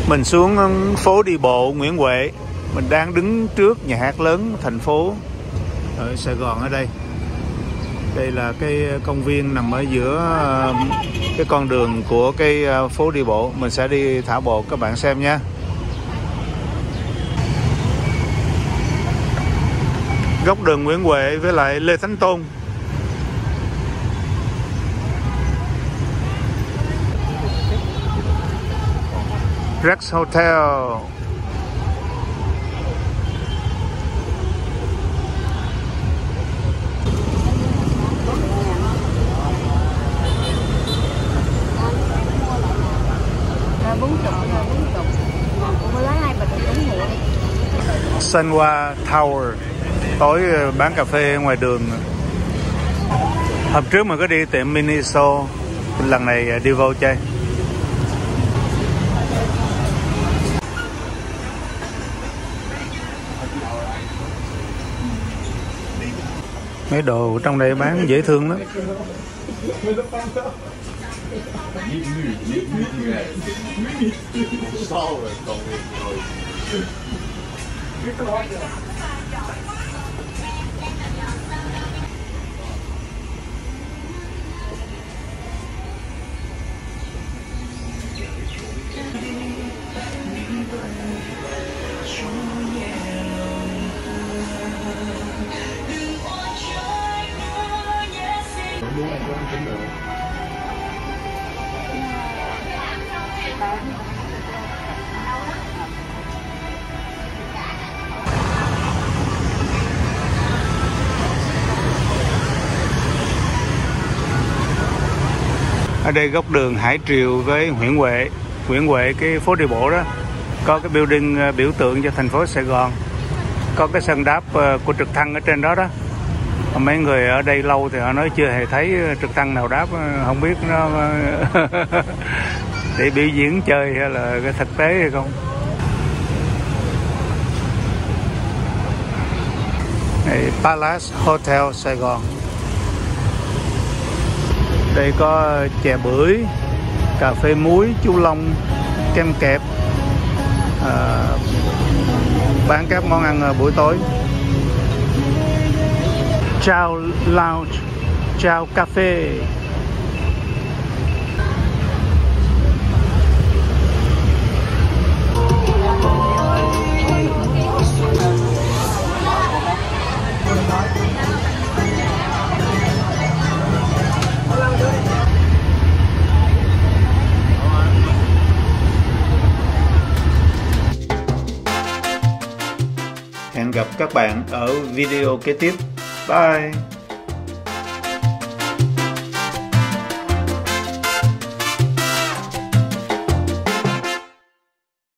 Mình xuống phố đi bộ Nguyễn Huệ. Mình đang đứng trước nhà hát lớn thành phố ở Sài Gòn ở đây. Đây là cái công viên nằm ở giữa cái con đường của cái phố đi bộ. Mình sẽ đi thả bộ các bạn xem nha. Góc đường Nguyễn Huệ với lại Lê Thánh Tôn. Rex Hotel. Sunwa Tower. Tối bán cà phê ngoài đường. Hôm trước mình có đi tiệm Miniso, lần này đi vô chơi. Mấy đồ trong đây bán dễ thương lắm. Ở đây góc đường Hải Triều với Nguyễn Huệ. Nguyễn Huệ, cái phố đi bộ đó, có cái building biểu tượng cho thành phố Sài Gòn. Có cái sân đáp của trực thăng ở trên đó đó. Mấy người ở đây lâu thì họ nói chưa hề thấy trực thăng nào đáp, không biết nó để biểu diễn chơi hay là cái thực tế hay không. Đây, Palace Hotel Sài Gòn. Đây có chè bưởi, cà phê muối, chu long, kem kẹp, bán các món ăn buổi tối. Chao Lounge, Chao Cafe. Hẹn gặp các bạn ở video kế tiếp. Bye!